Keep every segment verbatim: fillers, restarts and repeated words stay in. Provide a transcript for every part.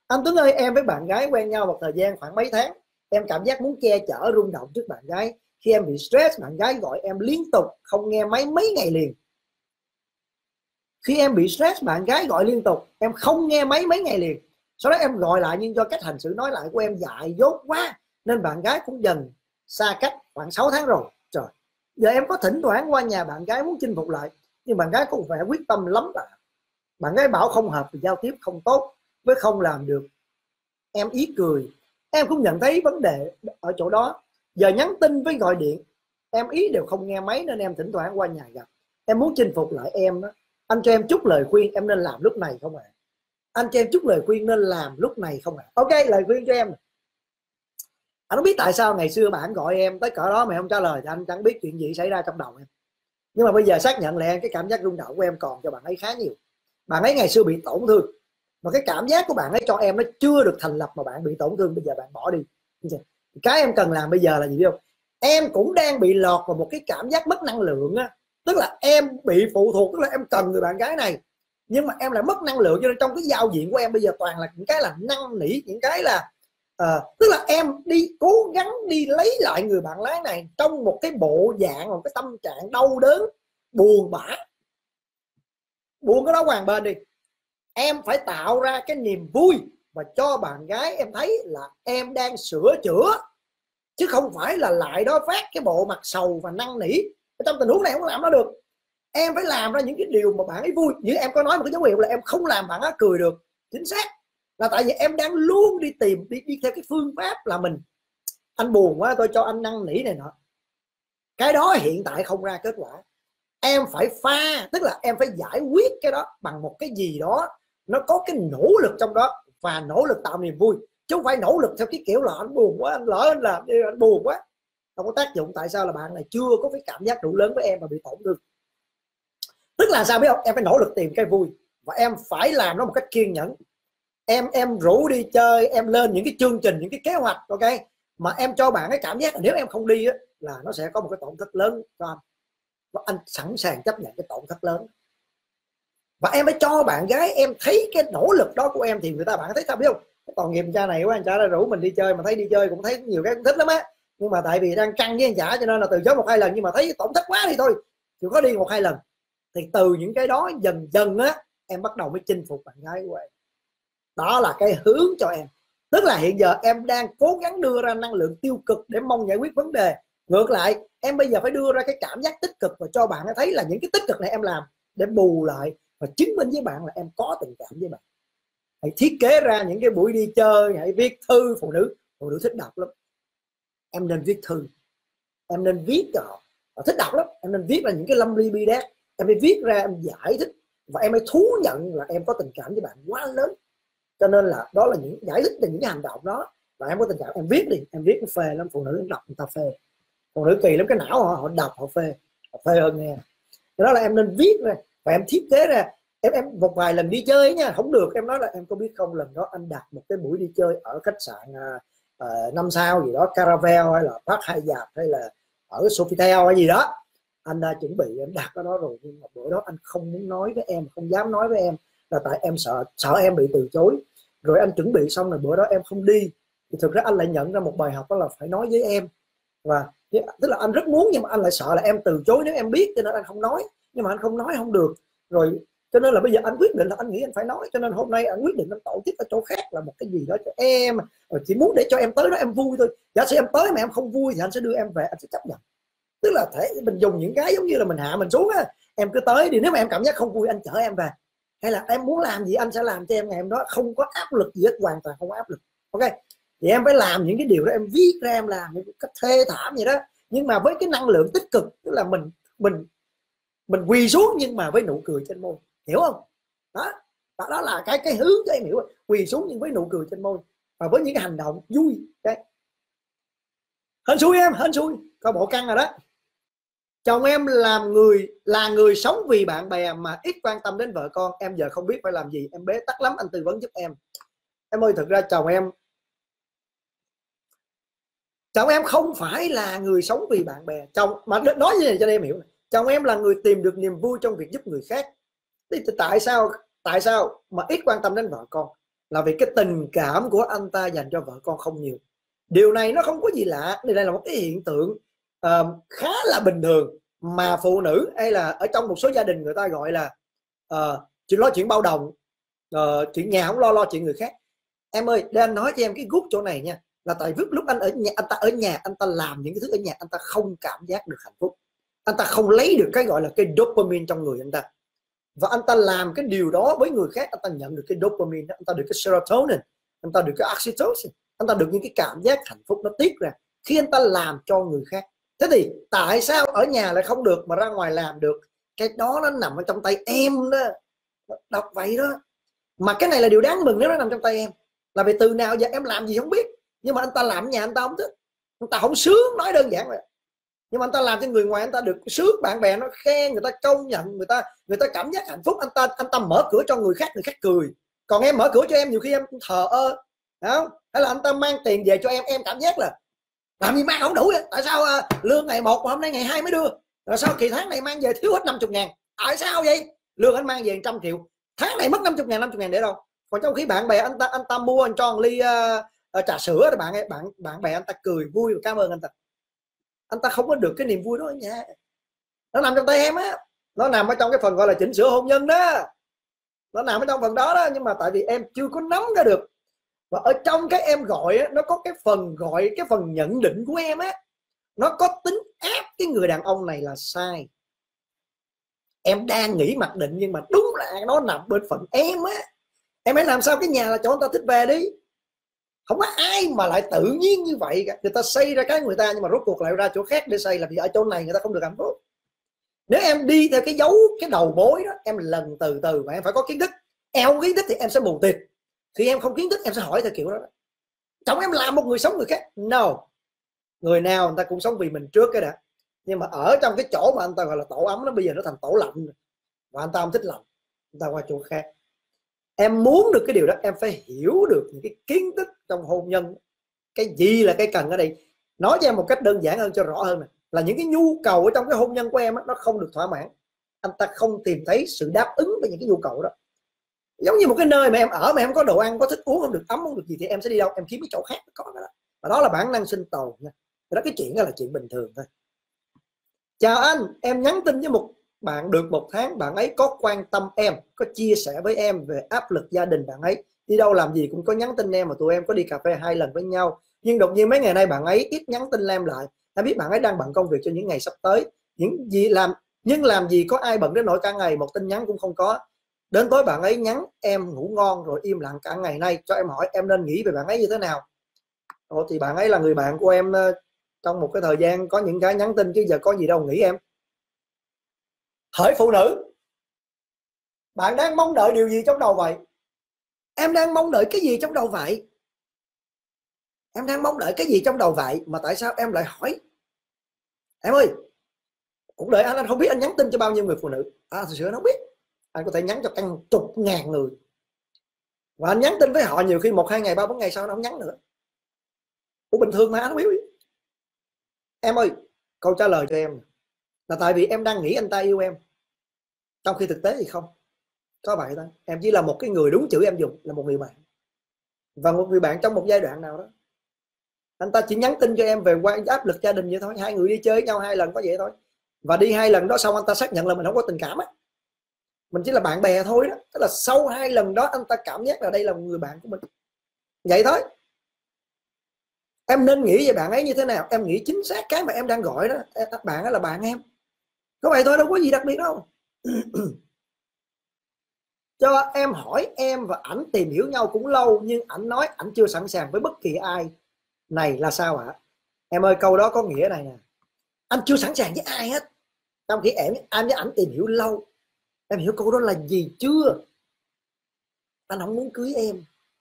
Anh Tuấn ơi, em với bạn gái quen nhau một thời gian khoảng mấy tháng. Em cảm giác muốn che chở rung động trước bạn gái. Khi em bị stress, bạn gái gọi em liên tục, không nghe máy mấy ngày liền. Khi em bị stress, bạn gái gọi liên tục, em không nghe máy mấy ngày liền. Sau đó em gọi lại, nhưng do cách hành xử nói lại của em dại dốt quá, nên bạn gái cũng dần xa cách khoảng sáu tháng rồi. Trời, giờ em có thỉnh thoảng qua nhà bạn gái muốn chinh phục lại, nhưng bạn gái có vẻ quyết tâm lắm. Là bạn gái bảo không hợp vì giao tiếp không tốt, với không làm được. Em ý cười. Em cũng nhận thấy vấn đề ở chỗ đó. Giờ nhắn tin với gọi điện, em ý đều không nghe máy, nên em thỉnh thoảng qua nhà gặp. Em muốn chinh phục lại em đó. Anh cho em chút lời khuyên em nên làm lúc này không ạ? À? Anh cho em chút lời khuyên nên làm lúc này không ạ? À? Ok, lời khuyên cho em. Anh không biết tại sao ngày xưa bạn gọi em tới cỡ đó mà không trả lời, thì anh chẳng biết chuyện gì xảy ra trong đầu em. Nhưng mà bây giờ xác nhận lại cái cảm giác rung động của em còn cho bạn ấy khá nhiều. Bạn ấy ngày xưa bị tổn thương, mà cái cảm giác của bạn ấy cho em nó chưa được thành lập mà bạn bị tổn thương, bây giờ bạn bỏ đi. Cái em cần làm bây giờ là gì biết không? Em cũng đang bị lọt vào một cái cảm giác mất năng lượng á. Tức là em bị phụ thuộc, tức là em cần người bạn gái này, nhưng mà em lại mất năng lượng, cho nên trong cái giao diện của em bây giờ toàn là những cái là năn nỉ, những cái là uh, tức là em đi cố gắng đi lấy lại người bạn gái này trong một cái bộ dạng, một cái tâm trạng đau đớn, buồn bã. Buồn cái đó hoàng bên đi. Em phải tạo ra cái niềm vui và cho bạn gái em thấy là em đang sửa chữa, chứ không phải là lại đó phát cái bộ mặt sầu và năn nỉ. Trong tình huống này không làm nó được. Em phải làm ra những cái điều mà bạn ấy vui. Như em có nói một cái dấu hiệu là em không làm bạn ấy cười được. Chính xác là tại vì em đang luôn đi tìm, đi, đi theo cái phương pháp là mình, anh buồn quá tôi cho anh năn nỉ này nọ. Cái đó hiện tại không ra kết quả. Em phải pha, tức là em phải giải quyết cái đó bằng một cái gì đó nó có cái nỗ lực trong đó, và nỗ lực tạo niềm vui, chứ không phải nỗ lực theo cái kiểu là anh buồn quá, anh lỡ anh làm anh buồn quá, không có tác dụng. Tại sao? Là bạn này chưa có cái cảm giác đủ lớn với em và bị tổn thương. Tức là sao biết không? Em phải nỗ lực tìm cái vui, và em phải làm nó một cách kiên nhẫn. Em em rủ đi chơi, em lên những cái chương trình, những cái kế hoạch, ok, mà em cho bạn cái cảm giác là nếu em không đi á, là nó sẽ có một cái tổn thất lớn cho anh, và anh sẵn sàng chấp nhận cái tổn thất lớn. Và em phải cho bạn gái em thấy cái nỗ lực đó của em, thì người ta bạn thấy sao biết không? Còn nghiệp cha này quá, anh trả ra rủ mình đi chơi mà thấy đi chơi cũng thấy nhiều cái cũng thích lắm á, nhưng mà tại vì đang căng với anh trả cho nên là từ chối một hai lần, nhưng mà thấy tổn thất quá thì thôi chịu có đi một hai lần. Thì từ những cái đó dần dần á, em bắt đầu mới chinh phục bạn gái của em. Đó là cái hướng cho em. Tức là hiện giờ em đang cố gắng đưa ra năng lượng tiêu cực để mong giải quyết vấn đề. Ngược lại, em bây giờ phải đưa ra cái cảm giác tích cực và cho bạn thấy là những cái tích cực này em làm để bù lại và chứng minh với bạn là em có tình cảm với bạn. Hãy thiết kế ra những cái buổi đi chơi, hãy viết thư. Phụ nữ phụ nữ thích đọc lắm, em nên viết thư, em nên viết cho họ, họ thích đọc lắm. Em nên viết ra những cái lâm ly bi đát, em phải viết ra, em giải thích, và em phải thú nhận là em có tình cảm với bạn quá lớn. Cho nên là đó là những giải thích về những cái hành động đó, và em có tình cảm. Em viết đi, em viết phê lắm, phụ nữ đọc người ta phê. Phụ nữ kỳ lắm, cái não họ, họ đọc họ phê, họ phê hơn nghe. Đó là em nên viết ra và em thiết kế ra. Em em một vài lần đi chơi nha, không được em nói là em có biết không, lần đó anh đặt một cái buổi đi chơi ở khách sạn uh, năm sao gì đó, Caravel hay là Park Hyatt hay là ở Sofitel hay gì đó, anh đã chuẩn bị em đặt ở đó rồi, nhưng mà bữa đó anh không muốn nói với em, không dám nói với em, là tại em sợ sợ em bị từ chối. Rồi anh chuẩn bị xong rồi bữa đó em không đi, thì thực ra anh lại nhận ra một bài học, đó là phải nói với em. Và tức là anh rất muốn, nhưng mà anh lại sợ là em từ chối nếu em biết, cho nên anh không nói. Nhưng mà anh không nói không được rồi, cho nên là bây giờ anh quyết định là anh nghĩ anh phải nói. Cho nên hôm nay anh quyết định anh tổ chức ở chỗ khác là một cái gì đó cho em, rồi chỉ muốn để cho em tới đó em vui thôi. Giả sử em tới mà em không vui thì anh sẽ đưa em về, anh sẽ chấp nhận. Tức là thể mình dùng những cái giống như là mình hạ mình xuống á. Em cứ tới đi, nếu mà em cảm giác không vui anh chở em về, hay là em muốn làm gì anh sẽ làm cho em ngày hôm đó, không có áp lực gì hết, hoàn toàn không có áp lực. Ok, thì em phải làm những cái điều đó, em viết ra, em làm một cách thê thảm vậy đó, nhưng mà với cái năng lượng tích cực. Tức là mình mình mình quỳ xuống nhưng mà với nụ cười trên môi, hiểu không? Đó, đó, đó là cái cái hướng cho em hiểu. Quỳ xuống nhưng với nụ cười trên môi, và với những cái hành động vui. Okay. Hên xui em, hên xui, có bộ căng rồi đó. Chồng em làm người là người sống vì bạn bè mà ít quan tâm đến vợ con. Em giờ không biết phải làm gì, em bế tắc lắm, anh tư vấn giúp em. Em ơi, thực ra chồng em chồng em không phải là người sống vì bạn bè. Chồng mà nói như này cho em hiểu, chồng em là người tìm được niềm vui trong việc giúp người khác. Thì tại sao tại sao mà ít quan tâm đến vợ con? là vì cái tình cảm của anh ta dành cho vợ con không nhiều. Điều này nó không có gì lạ, đây là một cái hiện tượng uh, khá là bình thường mà phụ nữ hay là ở trong một số gia đình người ta gọi là uh, chuyện lo chuyện bao đồng, uh, chuyện nhà không lo lo chuyện người khác. Em ơi, để anh nói cho em cái gút chỗ này nha, là tại vì lúc anh ở nhà, anh ta ở nhà anh ta làm những cái thứ ở nhà, anh ta không cảm giác được hạnh phúc, anh ta không lấy được cái gọi là cái dopamine trong người anh ta, và anh ta làm cái điều đó với người khác, anh ta nhận được cái dopamine đó, anh ta được cái serotonin, anh ta được cái oxytocin, anh ta được những cái cảm giác hạnh phúc nó tiết ra khi anh ta làm cho người khác. Thế thì tại sao ở nhà lại không được mà ra ngoài làm được? Cái đó nó nằm ở trong tay em đó, đọc vậy đó. Mà cái này là điều đáng mừng nếu nó nằm trong tay em, là vì từ nào giờ em làm gì không biết, nhưng mà anh ta làm ở nhà anh ta không thích, anh ta không sướng, nói đơn giản vậy. Nhưng mà anh ta làm cho người ngoài anh ta được sướng, bạn bè nó khen, người ta công nhận, người ta người ta cảm giác hạnh phúc, anh ta anh ta mở cửa cho người khác, người khác cười. Còn em mở cửa cho em nhiều khi em thờ ơ, không? Hay là anh ta mang tiền về cho em, em cảm giác là làm gì mang không đủ vậy? Tại sao uh, lương ngày một mà hôm nay ngày hai mới đưa, rồi sao kỳ tháng này mang về thiếu hết năm mươi ngàn, tại sao vậy? Lương anh mang về một trăm triệu, tháng này mất năm mươi ngàn, năm mươi ngàn để đâu? Còn trong khi bạn bè anh ta anh ta mua anh cho một ly uh, uh, trà sữa, bạn bạn bạn bè anh ta cười vui và cảm ơn anh ta. Anh ta không có được cái niềm vui đó ở nhà. Nó nằm trong tay em á, nó nằm ở trong cái phần gọi là chỉnh sửa hôn nhân đó, nó nằm ở trong phần đó đó. Nhưng mà tại vì em chưa có nắm ra được, và ở trong cái em gọi á, nó có cái phần gọi cái phần nhận định của em á, nó có tính áp cái người đàn ông này là sai. Em đang nghĩ mặc định, nhưng mà đúng là nó nằm bên phần em á. Em hãy làm sao cái nhà là chỗ người ta thích về đi. Không có ai mà lại tự nhiên như vậy cả. Người ta xây ra cái người ta, nhưng mà rốt cuộc lại ra chỗ khác để xây, là vì ở chỗ này người ta không được hạnh phúc. Nếu em đi theo cái dấu cái đầu mối đó, em lần từ từ và em phải có kiến thức. Em không kiến thức thì em sẽ mù tịt. Khi em không kiến thức em sẽ hỏi theo kiểu đó. Chồng em làm một người sống người khác, no. Người nào người ta cũng sống vì mình trước cái đã. Nhưng mà ở trong cái chỗ mà anh ta gọi là tổ ấm, nó bây giờ nó thành tổ lạnh, và anh ta không thích lạnh, anh ta qua chỗ khác. Em muốn được cái điều đó, em phải hiểu được những cái kiến thức trong hôn nhân. Cái gì là cái cần ở đây? Nói cho em một cách đơn giản hơn cho rõ hơn này, là những cái nhu cầu ở trong cái hôn nhân của em đó, nó không được thỏa mãn, anh ta không tìm thấy sự đáp ứng với những cái nhu cầu đó. Giống như một cái nơi mà em ở mà em có đồ ăn, có thức uống, không được ấm, không được gì, thì em sẽ đi đâu? Em kiếm cái chỗ khác có cái đó. Và đó là bản năng sinh tồn nha. Đó, cái chuyện đó là chuyện bình thường thôi. Chào anh, em nhắn tin với một bạn được một tháng, bạn ấy có quan tâm em, có chia sẻ với em về áp lực gia đình bạn ấy, đi đâu làm gì cũng có nhắn tin em, mà tụi em có đi cà phê hai lần với nhau. Nhưng đột nhiên mấy ngày nay bạn ấy ít nhắn tin em lại. Em biết bạn ấy đang bận công việc cho những ngày sắp tới, những gì làm nhưng làm gì có ai bận đến nỗi cả ngày một tin nhắn cũng không có. Đến tối bạn ấy nhắn em ngủ ngon rồi im lặng cả ngày nay. Cho em hỏi em nên nghĩ về bạn ấy như thế nào? Ồ, thì bạn ấy là người bạn của em trong một cái thời gian có những cái nhắn tin, chứ giờ có gì đâu nghĩ em. Hỡi phụ nữ, bạn đang mong đợi điều gì trong đầu vậy? Em đang mong đợi cái gì trong đầu vậy? Em đang mong đợi cái gì trong đầu vậy mà tại sao em lại hỏi? Em ơi, cuộc đời anh anh không biết anh nhắn tin cho bao nhiêu người phụ nữ. À, thực sự anh không biết. Anh có thể nhắn cho căn chục ngàn người, và anh nhắn tin với họ nhiều khi một hai ngày, ba bốn ngày sau nó không nhắn nữa. Ủa, bình thường mà anh không biết. Em ơi, câu trả lời cho em là tại vì em đang nghĩ anh ta yêu em, trong khi thực tế thì không có vậy thôi. Em chỉ là một cái người đúng chữ em dùng là một người bạn, và một người bạn trong một giai đoạn nào đó anh ta chỉ nhắn tin cho em về quan áp lực gia đình vậy thôi. Hai người đi chơi với nhau hai lần có vậy thôi, và đi hai lần đó xong anh ta xác nhận là mình không có tình cảm á, mình chỉ là bạn bè thôi đó. Tức là sau hai lần đó anh ta cảm giác là đây là một người bạn của mình, vậy thôi. Em nên nghĩ về bạn ấy như thế nào? Em nghĩ chính xác cái mà em đang gọi đó, bạn ấy là bạn em, có vậy thôi, đâu có gì đặc biệt đâu. Cho em hỏi em và ảnh tìm hiểu nhau cũng lâu, nhưng ảnh nói ảnh chưa sẵn sàng với bất kỳ ai. Này là sao ạ? Em ơi, câu đó có nghĩa này nè: anh chưa sẵn sàng với ai hết, trong khi em anh với ảnh tìm hiểu lâu. Em hiểu câu đó là gì chưa? Anh không muốn cưới em,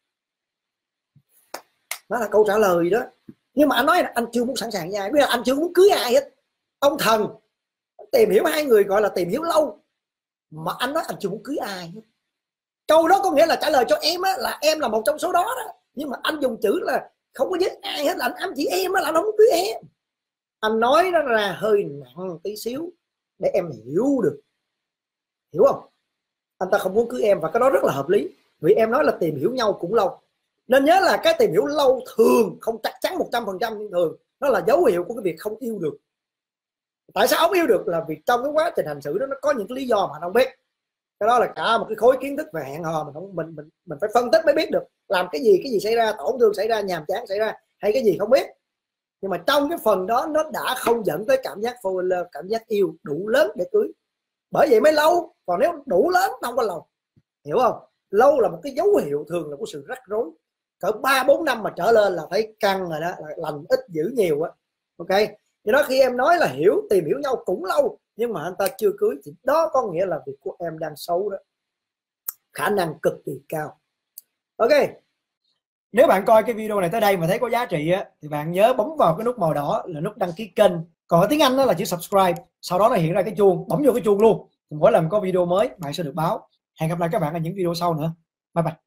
đó là câu trả lời đó. Nhưng mà anh nói là anh chưa muốn sẵn sàng với ai, bây giờ anh chưa muốn cưới ai hết. Ông thần tìm hiểu hai người gọi là tìm hiểu lâu, mà anh nói anh chưa muốn cưới ai hết. Câu đó có nghĩa là trả lời cho em á, là em là một trong số đó đó. Nhưng mà anh dùng chữ là không có với ai hết, là anh ám chỉ em á, là anh không muốn cưới em. Anh nói nó ra hơi nặng tí xíu để em hiểu được, hiểu không? Anh ta không muốn cưới em, và cái đó rất là hợp lý. vì em nói là tìm hiểu nhau cũng lâu. Nên nhớ là cái tìm hiểu lâu thường, không chắc chắn một trăm phần trăm, nhưng thường nó là dấu hiệu của cái việc không yêu được. Tại sao không yêu được? Là vì trong cái quá trình hành xử đó nó có những cái lý do mà anh không biết. Cái đó là cả một cái khối kiến thức về hẹn hò, mình không mình mình mình phải phân tích mới biết được làm cái gì, cái gì xảy ra, tổn thương xảy ra, nhàm chán xảy ra, hay cái gì không biết. Nhưng mà trong cái phần đó nó đã không dẫn tới cảm giác fall in love, cảm giác yêu đủ lớn để cưới. Bởi vậy mới lâu. Còn nếu đủ lớn không có lâu, hiểu không? Lâu là một cái dấu hiệu thường là của sự rắc rối. Cỡ ba bốn năm mà trở lên là thấy căng rồi đó, là lành ít dữ nhiều á. Ok, thì đó, khi em nói là hiểu tìm hiểu nhau cũng lâu nhưng mà anh ta chưa cưới thì đó có nghĩa là việc của em đang xấu đó, khả năng cực kỳ cao. Ok, nếu bạn coi cái video này tới đây mà thấy có giá trị á, thì bạn nhớ bấm vào cái nút màu đỏ là nút đăng ký kênh. Còn ở tiếng Anh đó là chữ subscribe, sau đó là hiện ra cái chuông, bấm vô cái chuông luôn. Mỗi lần có video mới bạn sẽ được báo. Hẹn gặp lại các bạn ở những video sau nữa. Bye bye.